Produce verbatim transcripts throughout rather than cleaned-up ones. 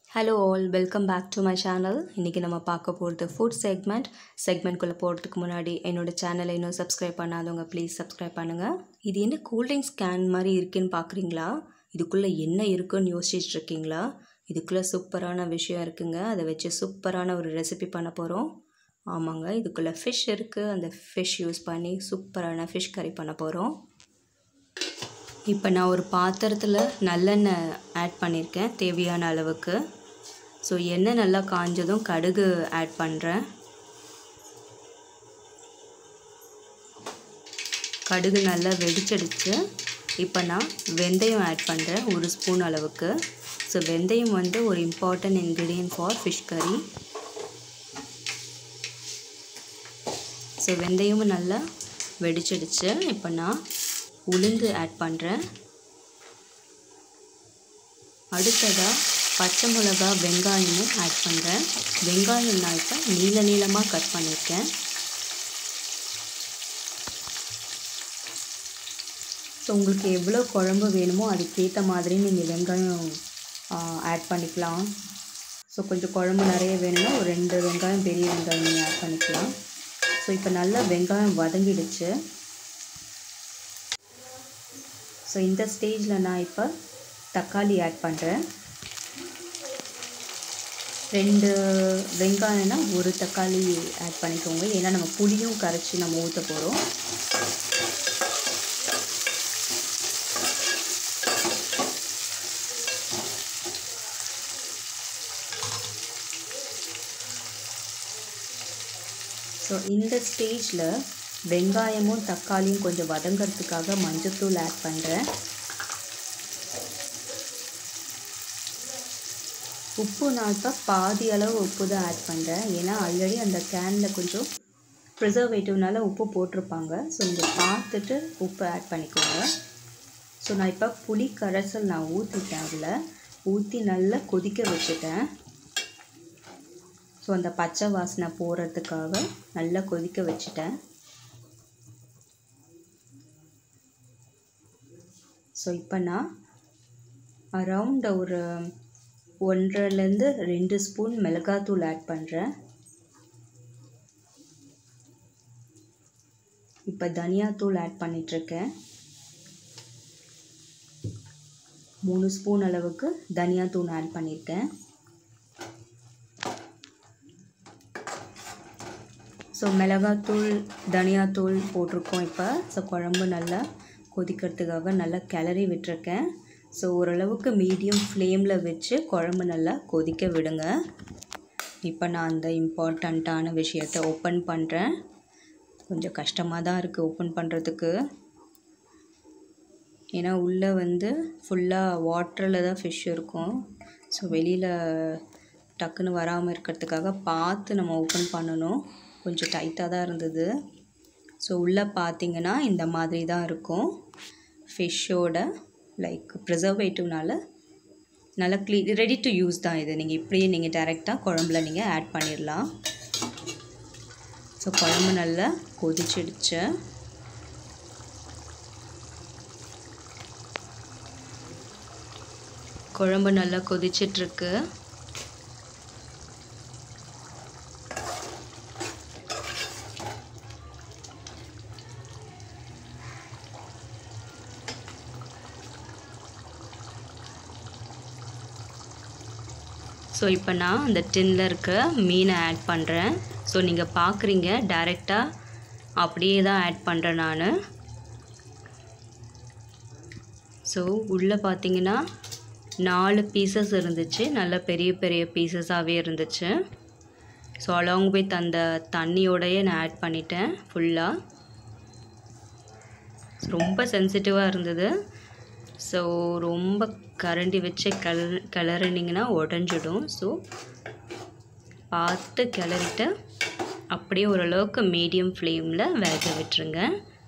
Hello all, welcome back to my channel. இன்னைக்கு நம்ம பார்க்க போறது food segment. Segment குள்ள போறதுக்கு முன்னாடி என்னோட சேனலை இன்னும் subscribe பண்ணாதவங்க please subscribe பண்ணுங்க. இது என்ன கூல் ட்ரிங்க்ஸ் கேன் மாதிரி இருக்குன்னு பார்க்கறீங்களா? இதுக்குள்ள என்ன இருக்குன்னு யோசிச்சிட்டு இருக்கீங்களா? இதுக்குள்ள சூப்பரான விஷயம் இருக்குங்க. அதை வச்சு சூப்பரான ஒரு ரெசிபி பண்ண போறோம். ஆமாங்க, இதுக்குள்ள fish இருக்கு. அந்த fish யூஸ் பண்ணி சூப்பரான fish curry பண்ண போறோம். இப்போ நான் ஒரு பாத்திரத்தில் நல்லெண்ணெய் ஆட் பண்ணியிருக்கேன் தேவையான அளவுக்கு. ஸோ எண்ணெய் நல்லா காஞ்சதும் கடுகு ஆட் பண்ணுறேன். கடுகு நல்லா வெடிச்சிடுச்சு. இப்போ நான் வெந்தயம் ஆட் பண்ணுறேன் ஒரு ஸ்பூன் அளவுக்கு. ஸோ வெந்தயம் வந்து ஒரு important ingredient for fish curry. So வெந்தயமும் நல்லா வெடிச்சிடுச்சு. இப்போ நான் உளுந்து ஆட் பண்ணுறேன். அடுத்ததாக பச்சை மிளகா வெங்காயமும் ஆட் பண்ணுறேன். வெங்காயம் நான் இப்போ நீள நீளமாக கட் பண்ணியிருக்கேன். ஸோ உங்களுக்கு எவ்வளோ குழம்பு வேணுமோ அதுக்கேற்ற மாதிரி நீங்கள் வெங்காயம் ஆட் பண்ணிக்கலாம். ஸோ கொஞ்சம் குழம்பு நிறைய வேணும்னா ஒரு ரெண்டு வெங்காயம் பெரிய வெங்காயம் நீங்கள் ஆட் பண்ணிக்கலாம். ஸோ இப்போ நல்லா வெங்காயம் வதங்கிடுச்சு. ஸோ இந்த ஸ்டேஜில் நான் இப்போ தக்காளி ஆட் பண்ணுறேன். ரெண்டு வெங்காயம்னா ஒரு தக்காளி ஆட் பண்ணிக்கோங்க. ஏன்னா நம்ம புளியும் கரைச்சி நம்ம ஊற்ற போகிறோம். ஸோ இந்த ஸ்டேஜில் வெங்காயமும் தக்காளியும் கொஞ்சம் வதங்கிறதுக்காக மஞ்சத்தூள் ஆட் பண்ணுறேன். உப்பு நான் இப்போ பாதி அளவு உப்பு தான் ஆட் பண்ணுறேன். ஏன்னா ஆல்ரெடி அந்த கேனில் கொஞ்சம் ப்ரிசர்வேட்டிவ்னால உப்பு போட்டிருப்பாங்க. ஸோ நீங்கள் பார்த்துட்டு உப்பு ஆட் பண்ணிக்கோங்க. ஸோ நான் இப்போ புளி கரைசல் நான் ஊற்றிட்டேன். அதில் ஊற்றி நல்லா கொதிக்க வச்சுட்டேன். ஸோ அந்த பச்சை வாசனை போகிறதுக்காக நல்லா கொதிக்க வச்சுட்டேன். ஸோ இப்போ நான் அரவுண்ட் ஒரு ஒன்றரைலேருந்து ரெண்டு ஸ்பூன் மிளகாத்தூள் ஆட் பண்ணுறேன். இப்போ தனியாத்தூள் ஆட் பண்ணிகிட்ருக்கேன். மூணு ஸ்பூன் அளவுக்கு தனியாத்தூள் ஆட் பண்ணியிருக்கேன். ஸோ மிளகாத்தூள் தனியாத்தூள் போட்டிருக்கோம் இப்போ. ஸோ குழம்பு நல்லா கொதிக்கிறதுக்காக நல்லா கிளறி விட்டுருக்கேன். ஸோ ஓரளவுக்கு மீடியம் ஃப்ளேமில் வச்சு குழம்பு நல்லா கொதிக்க விடுங்க. இப்போ நான் அந்த இம்பார்ட்டண்ட்டான விஷயத்தை ஓப்பன் பண்ணுறேன். கொஞ்சம் கஷ்டமாக தான் இருக்குது ஓப்பன் பண்ணுறதுக்கு. ஏன்னா உள்ளே வந்து ஃபுல்லாக வாட்டரில் தான் ஃபிஷ் இருக்கும். ஸோ வெளியில் டக்குன்னு வராமல் இருக்கிறதுக்காக பார்த்து நம்ம ஓப்பன் பண்ணணும். கொஞ்சம் டைட்டாக தான் இருந்தது. ஸோ உள்ளே பார்த்தீங்கன்னா இந்த மாதிரி தான் இருக்கும். ஃபிஷ்ஷோட லைக் ப்ரிசர்வேட்டிவ்னால நல்லா க்ளீ ரெடி டு யூஸ் தான் இது. நீங்கள் இப்படியே நீங்கள் டைரெக்டாக குழம்புல நீங்கள் ஆட் பண்ணிடலாம். ஸோ குழம்பு நல்லா கொதிச்சிடுச்சு. குழம்பு நல்லா கொதிச்சிட்ருக்கு. ஸோ இப்போ நான் அந்த டின்னில் இருக்க மீனை ஆட் பண்ணுறேன். ஸோ நீங்கள் பார்க்குறீங்க டைரெக்டாக அப்படியே தான் ஆட் பண்ணுறேன் நான். ஸோ உள்ளே பார்த்தீங்கன்னா நாலு பீசஸ் இருந்துச்சு. நல்ல பெரிய பெரிய பீசஸாகவே இருந்துச்சு. ஸோ அலாங் வித் அந்த தண்ணியோடையே நான் ஆட் பண்ணிட்டேன் ஃபுல்லாக. ரொம்ப சென்சிட்டிவாக இருந்தது. ஸோ ரொம்ப கரண்டி வச்சு கல கிளறினிங்கன்னா உடஞ்சிடும். ஸோ பார்த்து கிளறிட்டு அப்படியே ஓரளவுக்கு மீடியம் ஃப்ளேமில் வேக விட்டுருங்க.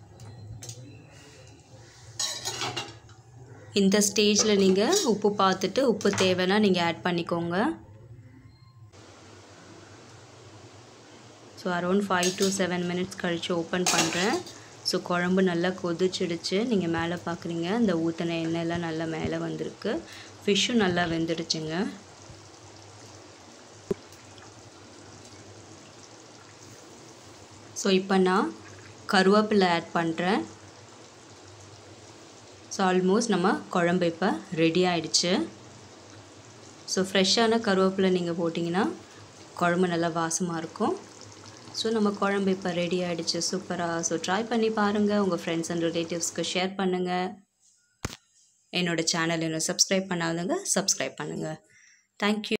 இந்த ஸ்டேஜில் நீங்கள் உப்பு பார்த்துட்டு உப்பு தேவைன்னா நீங்கள் ஆட் பண்ணிக்கோங்க. So around five to seven minutes கழித்து ஓப்பன் பண்ணுறேன். ஸோ குழம்பு நல்லா கொதிச்சிடுச்சு. நீங்கள் மேலே பார்க்குறீங்க அந்த ஊற்றின எண்ணெயெல்லாம் நல்லா மேலே வந்திருக்கு. ஃபிஷ்ஷும் நல்லா வெந்துடுச்சுங்க. ஸோ இப்போ நான் கருவேப்பிலை ஆட் பண்ணுறேன். ஸோ ஆல்மோஸ்ட் நம்ம குழம்பு இப்போ ரெடி ஆகிடுச்சு. ஸோ ஃப்ரெஷ்ஷான கருவேப்பிலை நீங்கள் போட்டிங்கன்னா குழம்பு நல்லா வாசமாக இருக்கும். ஸோ நம்ம குழம்பு இப்போ ரெடி ஆகிடுச்சு சூப்பராக. ஸோ ட்ரை பண்ணி பாருங்கள், உங்கள் ஃப்ரெண்ட்ஸ் அண்ட் ரிலேட்டிவ்ஸ்க்கு ஷேர் பண்ணுங்கள். என்னோடய சேனல் இன்னும் சப்ஸ்கிரைப் பண்ணாதவங்க சப்ஸ்கிரைப் பண்ணுங்கள். தேங்க்யூ.